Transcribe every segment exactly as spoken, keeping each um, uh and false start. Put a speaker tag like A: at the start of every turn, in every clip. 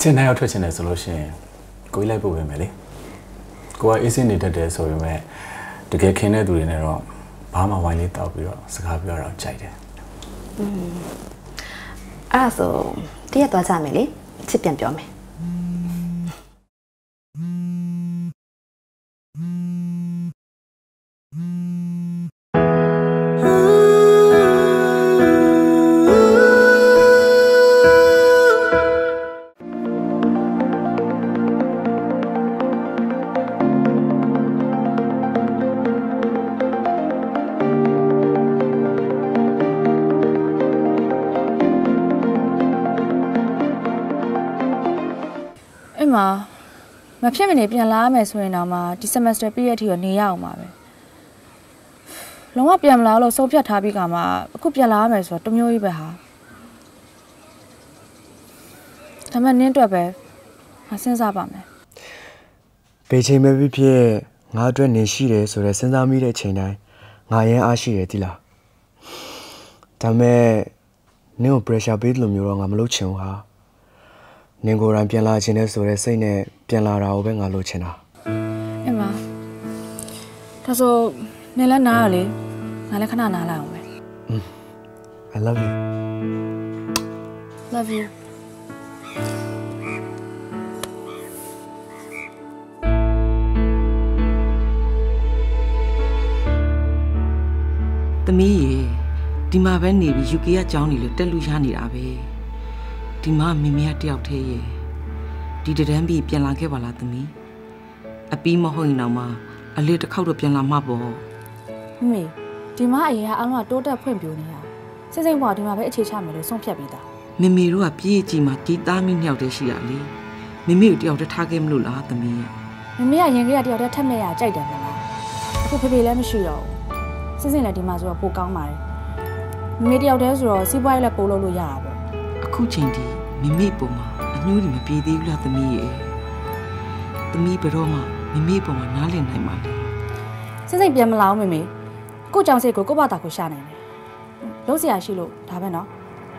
A: ချင်းနိုင်ရောက်ထွက်ချင်တယ်ဆိုလို့ရှိရင်ကိုကြီးလိုက်ပို့ပေးမယ်လေကိုကအေးစင်းနေတတ်တယ်ဆိုပေမဲ့တကယ်ခင်တဲ့သူတွေနဲ့တော့ဘာမှဝိုင်းလေးတောက်ပြီးတော့စကားပြောတော့ကြိုက်တယ်
B: อืมအဲ့ဒါဆိုတရက်သွားကြမယ်လေချစ်ပြန်ပြောမယ်
C: မှာမဖြစ်မနေပြန်လာမယ်ဆိုရင်တော့မှဒီ semester ပြည့်ရက်ထိတော့နေရအောင်ပါပဲလုံးဝပြန်မလာလို့ဆုံးဖြတ်ထားပြီးကမှအခုပြန်လာမယ်ဆိုတော့တမျိုးကြီးပဲဟာဒါမှနင်းအတွက်ပဲငါစဉ်းစားပါမယ်
D: ဘယ်ချိန်မှဖြစ်ဖြစ်ငါအတွက်နေရှိတယ်ဆိုတော့စဉ်းစားမိတဲ့အချိန်တိုင်းငါရင်အားရှိတယ်ဒီလားဒါမဲ့နင်းကို pressure ပေးလို့မျိုးတော့ငါမလုပ်ချင်ဘူးဟာနင်ကိုယ်တိုင်ပြန်လာခြင်းနဲ့ဆိုတဲ့စိတ်နဲ့ပြန်လာတာကိုပဲငါလိုချင်တာ
C: အင်းမဒါဆိုနင်လည်းနားရလေငါလည်းခဏနားလာအောင်ပဲ
D: I love you
C: love you
E: သမီးရေဒီမှာပဲနေပြီး U K ကကြောင်းနေလို့တက်လို့ရနေတာပဲဒီမှာမိမိကတယောက်သေးရဲ့ဒီတန်းပြီးပြန်လာခဲ့ပါလားသမီးအပီးမဟုတ်ရင်တော့မှအလေးတစ်ခေါက်တော့ပြန်လာမှာပေါ့
C: မေဒီမှာအရင်ကအလုံးကတိုးတက်ဖွင့်ပြနေတာစိတ်စိတ်ပေါ်ဒီမှာပဲအခြေချမယ်လို့ဆုံးဖြတ်ပြီးသား
E: မမေတို့ကပြေးကြည့်မှဒီသားမီးနှစ်ယောက်တည်းရှိရလေမမေကိုတယောက်တည်းထားခဲ့မလို့လားသမီး
C: မမေကရင်ကတယောက်တည်းထက်မဲ့ရကြိုက်တယ်မလားအခုဖေဖေလည်းမရှိတော့ဘူးစိတ်စိတ်လည်းဒီမှာဆိုတော့ပိုကောင်းပါတယ်မမေတယောက်တည်းဆိုတော့စီးပွားရေးလည်းပို့လို့လို့ရတာပေါ့
E: အခုချိန်ဒီမိမိပုံမှာအညိုးတွေမပြေသေးဘူးလားသမီးရဲ့သမီးဘယ်တော့မှမိမိပုံမှာနားလည်နိုင်ပါလေ
C: စိတ်စိတ်ပြန်မလာအောင်မေမေကိုကြောင်စိတ်ကိုကို့ဘာတာကိုရှာနိုင်တယ်လုံးစရာရှိလို့ဒါပဲနော်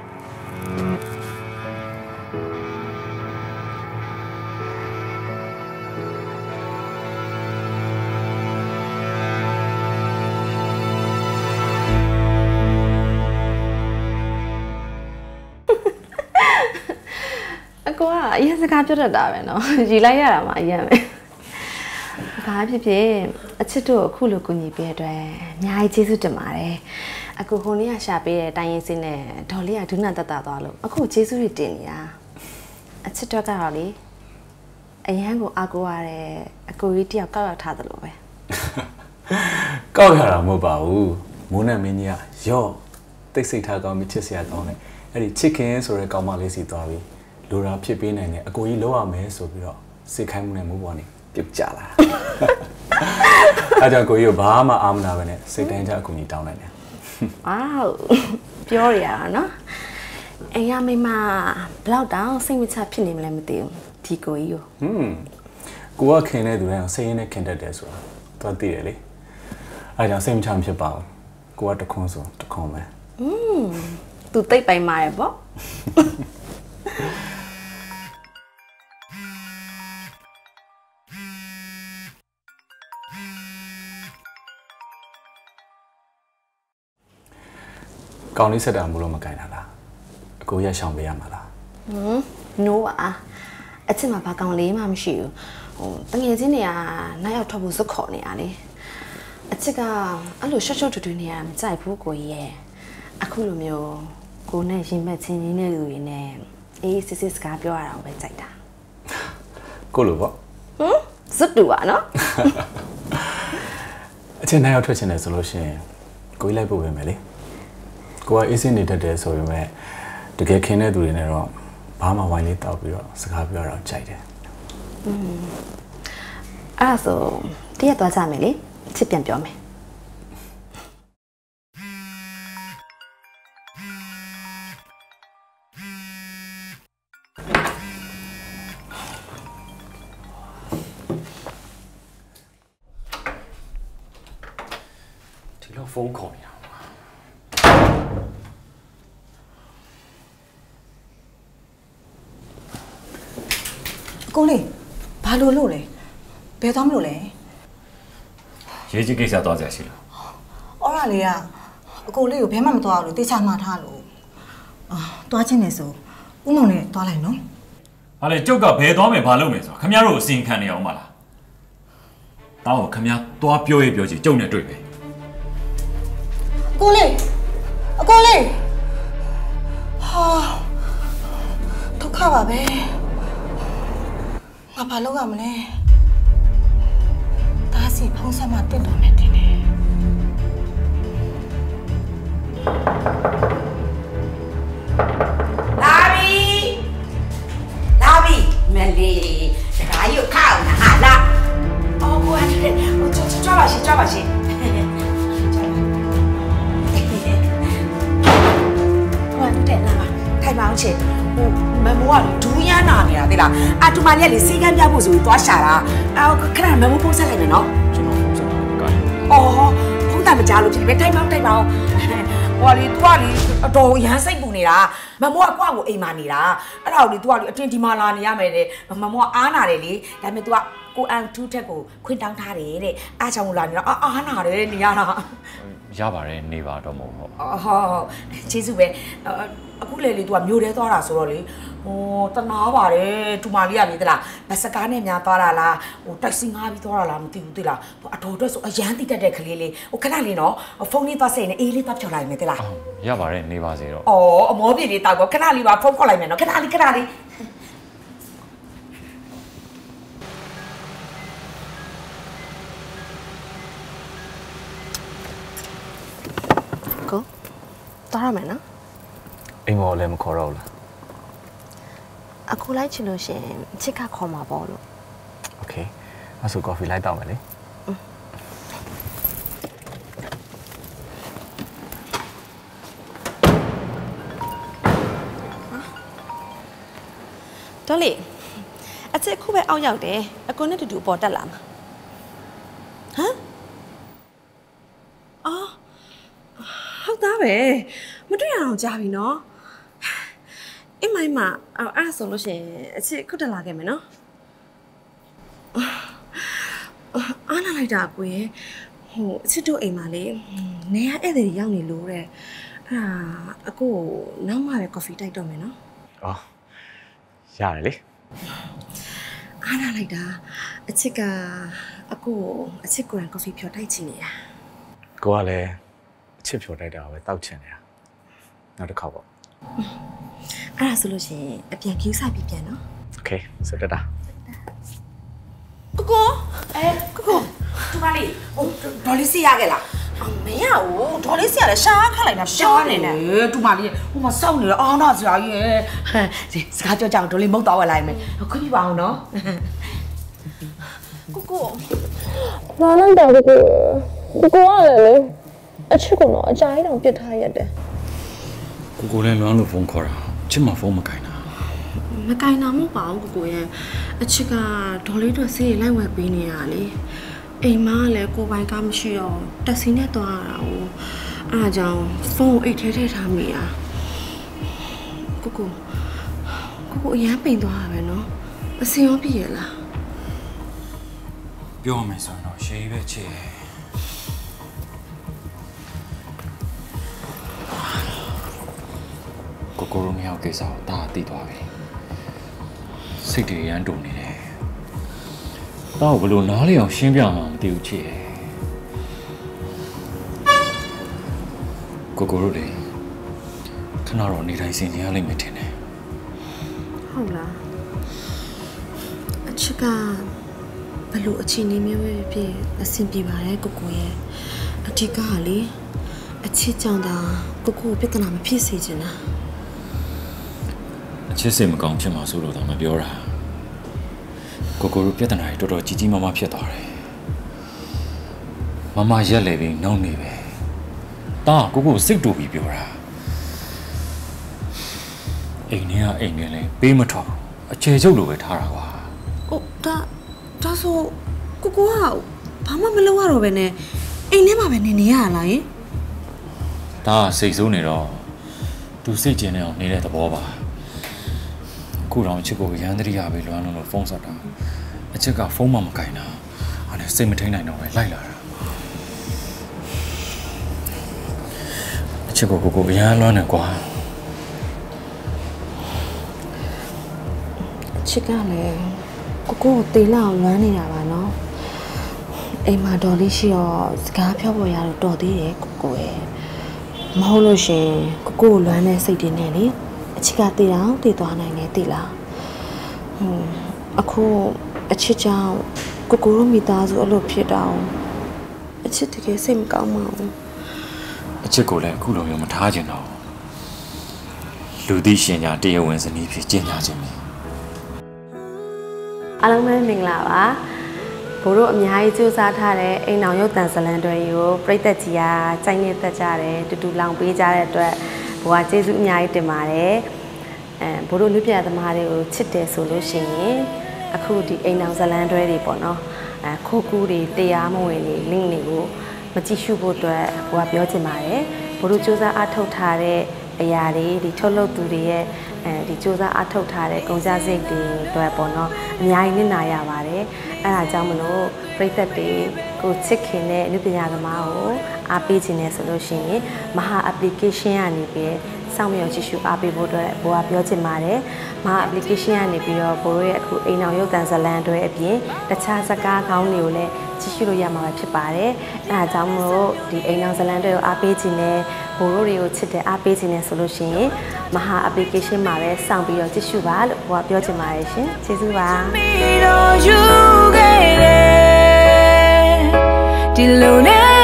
B: ကိုကအရင်စကားပြောတတ်တာပဲเนาะရီလိုက်ရတာမှအရင်ပဲဘာဖြစ်ဖြစ်အချစ်တို့အခုလိုကူညီပေးတဲ့အတွက်အများကြီးကျေးဇူးတင်ပါတယ်အခုဟိုနေ့ကရှာပေးတဲ့တိုင်းရင်စင်းနဲ့ဒေါ်လေးကဒုနာတက်တာသွားလို့အခုကျေးဇူးတွေတင်နေတာအချစ်တော့ကတော့လေအရန်ကိုအားကိုးရတဲ့အကိုကြီးတယောက်ကောက်ရောက်ထားသလိုပဲ
A: ကောက်ရတာမဟုတ်ပါဘူးမိုးနဲ့မင်းကြီးကရော့တိတ်ဆိတ်ထားကောင်းပြီးချစ်စရာကောင်းတယ်အဲ့ဒီချစ်ခင်ဆိုတဲ့ကောင်မလေးစီသွားပြီးလိုရာဖြစ်ပေးနိုင်တယ်အကိုကြီးလောက်ရမယ်ဆိုပြီးတော့စိတ်ခိုင်းမှုနဲ့မိုးပေါ်နေပြုတ်ကြလာအဲကြောင့်ကိုကြီးကဘာမှအာမနာပဲနဲ့စိတ်တိုင်းကြအကူကြီးတောင်းလိုက်တယ်
B: ဝေါပြောရတာနော်အရာမိမဘလောက်တောင်စိတ်မချဖြစ်နေမလဲမသိဘူးဒီကိုကြီးကို
A: ဟွန်းကိုကခင်တဲ့သူတိုင်းစိတ်ရင်းနဲ့ခင်တတ်တယ်ဆိုတာသူကသိတယ်လေအဲကြောင့်စိတ်မချမဖြစ်ပါဘူးကိုကတခွန်းဆိုတခွန်းပဲ
B: อืมသူတိတ်ပိုင်မာရပေါ့
A: ကောင်းလေးဆက်တာမို့လို့မကင်တာလားအကိုရရှောင်ပေးရမှာလား
B: ဟမ် no ပါအချစ်မှာဘာကောင်းလေးမှမရှိဘူးဟိုတငယ်ချင်းတွေကနောက်ရောက်ထွက်ဖို့စွတ်ခေါ်နေရလေအချစ်ကအဲ့လိုရှော့ရှော့တူတူနေရမကြိုက်ဘူးကိုကြီးရဲ့အခုလိုမျိုးကိုနဲ့ရင်ဘက်ချင်းချင်းနဲ့လူတွေနဲ့အေးစစ်စစ်စကားပြောရတာပဲကြိုက်တာ
A: ကိုလိုပေါ့
B: ဟမ်ဇွတ်တူပါနော်
A: အချင်းနိုင်ရောက်ထွက်ချင်တယ်ဆိုလို့ရှိရင်ကိုကြီးလိုက်ပို့ပေးမယ်လေကိုကအေးစင်းနေတတ်တယ်ဆိုပေမဲ့တကယ်ခင်တဲ့သူတွေနဲ့တော့ဘာမှဝိုင်းလေးတောက်ပြီးတော့စကားပြောတော့ကြိုက်တယ်
B: อืมအဲ့ဒါဆိုတရက်သွားကြမယ်လေချစ်ပြန်ပြောမယ်
A: ဒီလိုဖုန်းခေါ်နေတာ
F: ကိုလေးဘာလို့လို့လဲဘယ်သွားမလို့လဲ
G: ရေးကြီးကိစ္စသွားကြရှိလား
F: အော်ရလေကအကိုလေးကိုဘဲမှမသွားဘူးလို့တေချာမှားထားလို့အာသွားချင်းနေဆိုဥမောင်နဲ့သွားလိုက်နော်
G: ဟာလေကျုပ်ကဘယ်သွားမယ်ဘာလုပ်မယ်ဆိုခမရတို့အစီရင်ခံနေအောင်မလားတောင်းခမရသွားပြောရပြောချင်ကျုပ်နဲ့တွေ့ပဲ
F: ကိုလေးအကိုလေးဟာဒုက္ခပါပဲငါဘာလုပ်ရမလဲဒါစီဖုံးဆက်မှတက်တော်မယ်တင်နေ
H: လာပြီလာပြီမလေးတခါကြီးကိုခောက်နာဟာလာအော်ကိုအဲ့ဒါဟိုကြွားပါရှင်ကြွားပါရှင်ကိုအဲ့တက်လာပါထိုင်ပါအောင်ရှင်ဟိုမမိုးကဒူးရနာနေတာသိလားအတူမလေးကလေစီကန်းပြဖို့ဆိုပြီးသွားရှာတာအော်ခဏမမိုးဖုန်းဆက်လိုက်မယ်နော်
G: ကျွန်တော်ဖုန်းဆက်တာကိုင်း
H: အော်ဖုန်းတာမကြားလို့ဖြစ်ပဲထိုင်ပါအောင်ထိုင်ပါအောင်ဟိုလေ तू ကလေအတော်ရမ်းစိတ်ပူနေတာမမိုးကကွာကိုအိမ်မာနေတာအဲ့ဒါကိုလေ तू ကလေအတင်းဒီမာလာနေရမယ်တဲ့မမိုးကအားနာတယ်လေဒါပေမဲ့ तू ကကိုအန်ထူးထက်ကိုခွင့်တောင်းထားတယ်တဲ့အားချောင်းလာနေတာအားနာတယ်နေရတာ
G: ရပါတယ်နေပါတော့မဟုတ်ဟုတ်
H: အော်ဟုတ်ကျေးဇူးပဲအခုလေလေ तू ကမျိုးတဲသွားတာဆိုတော့လေဟိုတနာပါတယ်တူမလေးကလေသလားဘတ်စကားနဲ့များသွားတာလားဟိုတိုက်စီငါးပြီးသွားတာလားမသိဘူးသိလားဟိုအတော်အတွက်ဆိုအရန်တိတက်တဲ့ကလေးလေးဟိုခဏလေးနော်ဖုန်းလေးသွားစိတ်နေအေးလေးသွားဖြော်လိုက်မယ်သိလား
G: ရပါတယ်နေပါစေတော့
H: အော်အမောပြေလေးတောက်ကောခဏလေးပါဖုန်းခေါ်လိုက်မယ်နော်ခဏလေးခဏလေး
B: ကိုသွားရမယ်နော်
A: အိမ်မော်လည်းမခေါ်တော့ဘူးလား
B: အခုလိုက်ချင်လို့ရှင်ချစ်ကခေါ်မှာပေါ့လို့
A: โอเคအဲ့ဆိုကော်ဖီလိုက်တောက်မယ်လေ
B: တော်လေအချစ်ခုပဲအောက်ရောက်တယ်အကွန်းနဲ့တူတူပေါ်တက်လာမှာဟမ်အော်ဟုတ်သားပဲမတွေ့ရအောင်ကြားပြီနော်အိမ်မိုင်းမှာအဲ့ဒါဆိုလို့ရှိရင်အချစ်ခုတက်လာခဲ့မယ်နော်အားနာလိုက်တာကိုရင်ဟိုအချစ်တို့အိမ်မှာလေနေရဧည့်သည်ရောက်နေလို့တဲ့အဲ့ဒါအကိုနောက်မှပဲကော်ဖီတိုက်တော့မယ်နော်
A: အော်ရတယ်လေ
B: အားနာလိုက်တာအချစ်ကအကိုအချစ်ကိုယ်တိုင်ကော်ဖီဖြော်တိုက်ချင်နေတာ
A: ကိုကလည်းအချစ်ဖြော်တိုက်တာပဲတောက်ချင်နေတာနောက်တစ်ခါပေါ့
B: အဲ့ဒါဆိုလို့ရှိရင်အပြန် queue ဆိုင်ပြီးပြန်နော်
A: โอเคစတတာ
H: ကိုကိုအဲကိုကိုတူမလေးဟိုဒေါ်လေးစီရခဲ့လား
B: မရဘူးဒေါ်လေးစီကလည်းရှားခတ်လိုက်တာ
H: ရှားနေတယ်တူမလေးဟိုမှာစောင့်နေတယ်အောင်းတော့ဆရာကြီးရဲ့စကားပြောကြအောင်ဒေါ်လေးမုတ်တော့ဝယ်လိုက်မယ်ခွင့်ပြပါအောင်နော်
B: ကိုကိုဘာလို့တော့ကိုကိုကိုကလည်းအချစ်ကတော့အကြိုင်းတောင်ပြစ်ထားရတယ်
G: ကိုကိုလည်းလွမ်းလို့ဖုန်းခေါ်တာချစ်မဖုန်းမကင်တာ
B: မကင်တာမဟုတ်ပါဘူးကိုကိုရဲ့အချစ်ကဒေါ်လေးတို့ဆေးလိုက်ဝယ်ပေးနေရလေအိမ်မှာလည်းကိုပိုင်ကားမရှိတော့တက်စီနဲ့သွားရတာ哦အားကြောင့်ဖုန်းအိတ်ထဲထည့်ထားမိတာကိုကိုကိုကိုအရန်ပိန်သွားတာပဲနော်အစင်ရောပြည့်ရလား
G: ပြောမယ်ဆိုတော့ရှေးပဲချစ်ကိုကိုရိုနီယောက်ကိစ္စကိုတားသိသွားပြီစိတ်တွေရမ်းတုန်နေတယ်တော့ဘလို့နားလေအောင်ရှင်းပြမှာမသိဘူးချစ်ကိုကိုရိုလေခဏတော့နေတိုင်းစင်ကြရလိမ့်မယ်ထင်တယ်
B: ဟုတ်လားအချစ်ကဘလို့အချိန်နေမျိုးပဲဖြစ်အဆင်ပြေပါတယ်ကိုကိုရဲ့အထက်ကလေအချစ်ကြောင့်သာကိုကိုပြဿနာမဖြစ်စေချင်တာ
G: အချစ်စိတ်မကောင်းဖြစ်မှာဆိုလို့တော့မပြောတာကိုကိုတို့ပြဿနာတွေတော်တော်ကြီးကြီးမားမားဖြစ်သွားတယ်မမရက်လေပြီးနှောင်းနေပဲတာကိုကိုစိတ်တူပြီးပြောတာအိမ်ထဲကအိမ်ထဲလဲပေးမထွက်ဘူးအခြေချုပ်လိုပဲထားတာကွာ
B: ဟုတ်ဒါဒါဆိုကိုကိုကဘာမှမလုပ်ရတော့ပဲနဲ့အိမ်ထဲမှာပဲနေနေရလားယင်
G: ဒါစိတ်ဆိုးနေတော့သူစိတ်ကျင်နေအောင်နေတဲ့သဘောပါအခုတော့ချစ်ကိုရန်တရိယာပဲလွမ်းလို့ဖုန်းဆက်တာအချစ်ကဖုန်းမှမကင်တာအဲ့ဒါစိတ်မထိန်နိုင်တော့ပဲလိုက်လာတာအချစ်ကိုကိုကိုရန်လွမ်းနေကွာ
B: အချစ်ကလည်းကိုကိုကိုတေးလောက်လွမ်းနေတာပါနော်အိမ်မှာတော်လေးရှိတော့စကားပြောဖို့ရတော့တော်သေးတယ်ကိုကိုရဲ့မဟုတ်လို့ရှင်ကိုကိုကိုလွမ်းတဲ့စိတ်တွေနဲ့လေအချစ်ကတေးတော့တေးသွားနိုင်တယ်တေးလားဟွန်းအခုအချစ်ကြောင့်ကိုကိုတို့မိသားစုအဲ့လိုဖြစ်တော့အချစ်တကယ်စိတ်မကောင်းပါဘူး
G: အချစ်ကိုလည်းအခုလိုမျိုးမထားချင်တော့လူသိရှင်ညာတရားဝင်စနည်းဖြစ်ကျင့်ကြခြင်းပဲ
B: အားလုံးပဲမင်္ဂလာပါဘိုးတို့အများကြီးစူးစမ်းထားတဲ့အိမ်အောင်ရုပ်တံဇလံတွေကိုပြိသက်ကြီးကကြိုက်နေသက်ကြတယ်တူတူလောင်ပေးကြတဲ့အတွက်ဘိုးကကျေးဇူးအများကြီးတင်ပါတယ်အဲဘိုးတို့လူပြသမားတွေကိုချစ်တယ်ဆိုလို့ရှိရင်အခုဒီအိမ်အောင်ဇလံတွေတွေပေါ့နော်အဲခိုးကူးတွေတရားမဝင်တွေ link တွေကိုမကြည့်ရှုဖို့အတွက်ဘိုးကပြောချင်ပါတယ်ဘိုးတို့စူးစမ်းအားထုတ်ထားတဲ့အရာတွေဒီထုတ်လုပ်သူတွေရဲ့အဲဒီစူးစမ်းအားထုတ်ထားတဲ့ကုန်ကြစိတ်တွေအတွက်ပေါ့နော်အများကြီးနစ်နာရပါတယ်အဲဒါကြောင့်မလို့ပြည်သက်တွေကိုချစ်ခင်တဲ့လူပညာသမားကိုအားပေးခြင်းနဲ့ဆိုလို့ရှိရင်မဟာ application ကနေပြီးစောင့်မျှော်ကြည့်ရှုအားပေးဖို့အတွက်ဘိုးကပြောချင်ပါတယ်မဟာ application ကနေပြီးတော့ဘိုးရဲ့အခုအိမ်အောင်ရုပ်တံဇလံတွေအပြင်တခြားစကားကောင်းတွေကိုလည်းကြည့်ရှုလို့ရမှာဖြစ်ပါတယ်အဲဒါကြောင့်မလို့ဒီအိမ်အောင်ဇလံတွေကိုအားပေးခြင်းနဲ့ဘိုးတို့တွေကိုချစ်တဲ့အားပေးခြင်းနဲ့ဆိုလို့ရှိရင်မဟာ application မှာပဲစောင့်ပြီးတော့ကြည့်ရှုပါလို့ဘိုးကပြောချင်ပါတယ်ရှင်ကျေးဇူးပါဒီလိုနဲ့